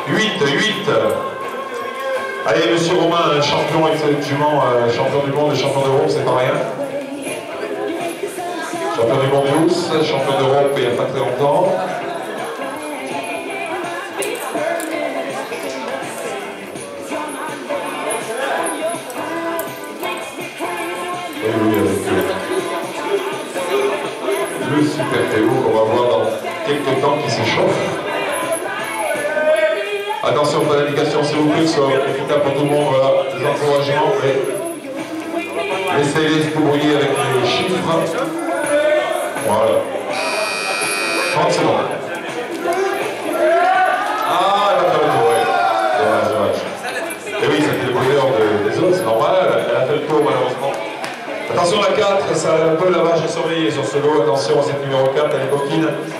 8. Allez, monsieur Romain, champion effectivement, champion du monde et champion d'Europe, c'est pas rien. Champion du monde tous, champion d'Europe il n'y a pas très longtemps. Et oui, avec le super Théo qu'on va voir dans quelques temps qui s'échauffe. Attention, pas d'indication s'il vous plaît, que ce soit efficace pour tout le monde, voilà, des encouragements, mais laissez-les se débrouiller avec les chiffres. Voilà. 30 secondes. Ah, elle a fait le tour, ouais. Dommage. Et oui, c'était le brûleur des autres, c'est normal, elle a fait le tour malheureusement. Attention la 4, ça a un peu la vache à surveiller sur ce lot, attention, cette numéro 4, elle est coquine.